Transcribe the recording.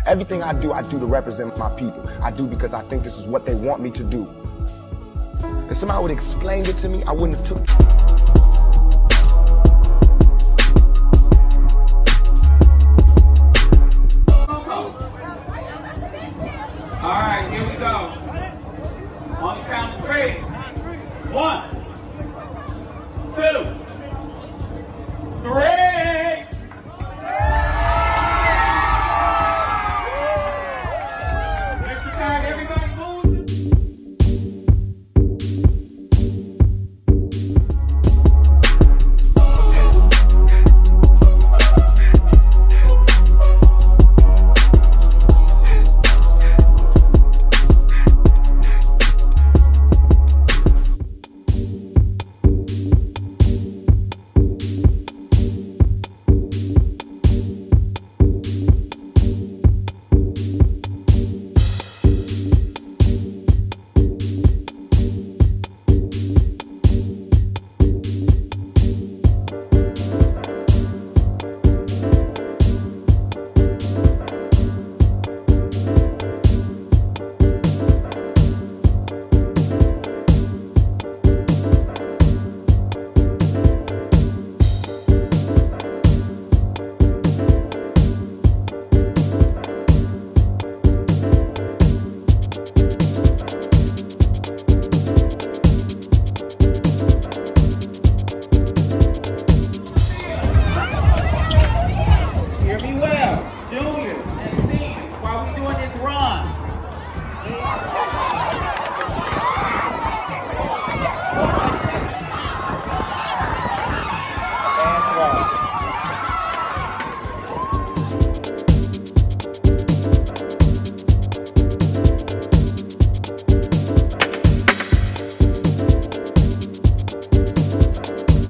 Everything I do to represent my people. I do because I think this is what they want me to do. If somebody would have explained it to me, I wouldn't have took it. All right, here we go. On the count of 3. 1, 2, 3.